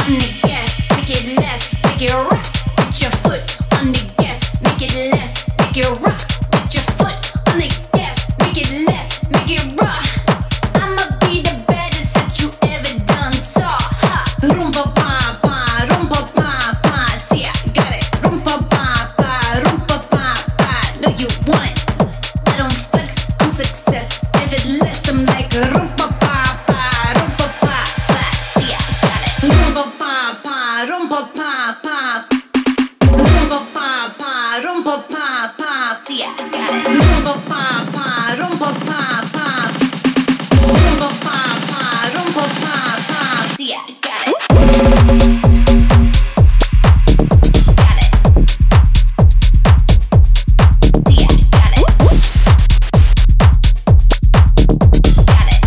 on the gas, make it less, make it rock. Put your foot on the gas, make it less, make it rock. Put your foot on the gas, make it less, make it rock. I'ma be the baddest that you ever done saw. Ha! Rumpa pa pa, rumpa pa pa. See, I got it. Rumpa pa pa, rumpa pa pa. Know you want it. I don't flex, I'm success. Effortless, I'm like rumpa pa pa, rumpa pa pa. See, I got it. Rumpa pa pa, rumpa pa pa. Rumpa pa pa, rumpa pa pa. See, I got it. Rumpa pa pa, rumpa pa pa. Rumpa pa pa, rumpa pa pa. See, I got it. Got it. See, I got it. Got it.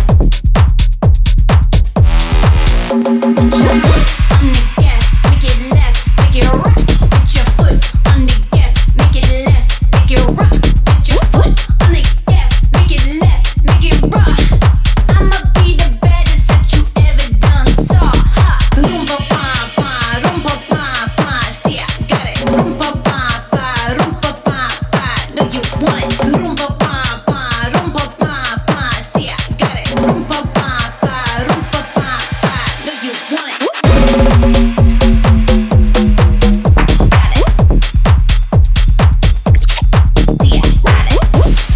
Put your foot on the gas, make it less, make it rock. Put your foot on the gas, make it less, make it rock. Put your foot on the gas, make it less, make it rock. I'ma be the baddest that you ever done saw. Ha! Rumpa pa pa, rumpa pa pa. See, I got it. Rumpa pa pa, rumpa pa pa. Know you want it. Rumpa pa pa, rumpa pa pa. See, I got it. Rumpa pa pa, rumpa pa pa. Know you want it. Got it. See, I got it.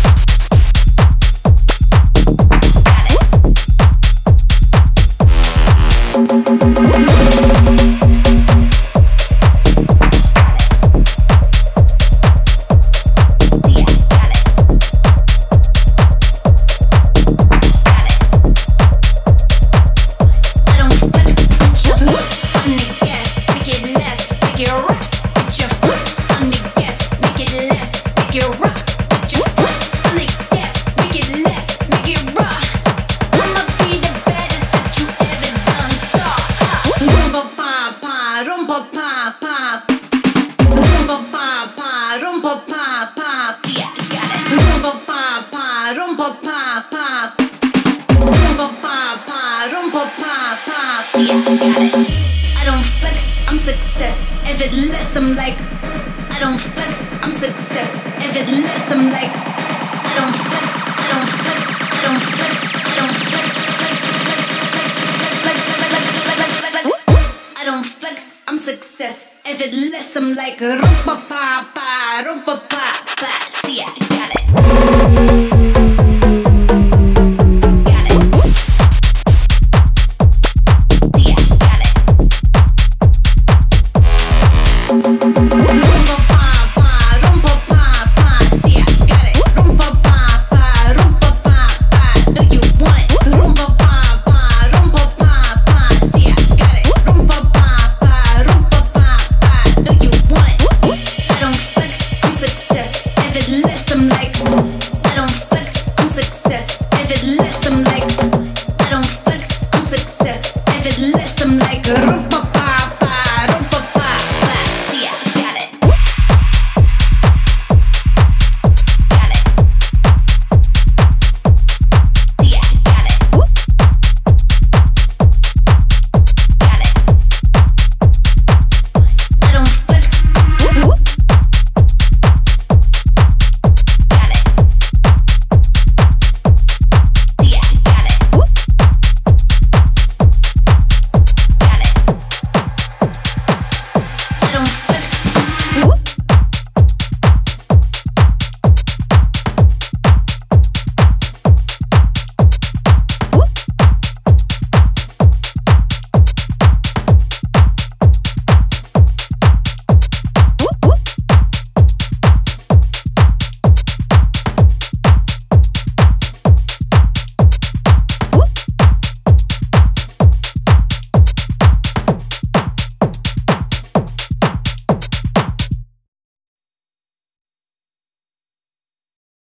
I don't flex, I'm success. Effortless, I'm like. I don't flex, I'm success. Effortless, I'm like. I don't flex, I don't flex, I don't flex, I don't flex, flex, flex, flex, flex, flex, flex, flex, flex. I don't flex, I'm success. Effortless, I'm like rumpa pa pa, rumpa pa pa. See, I got it. Rumpa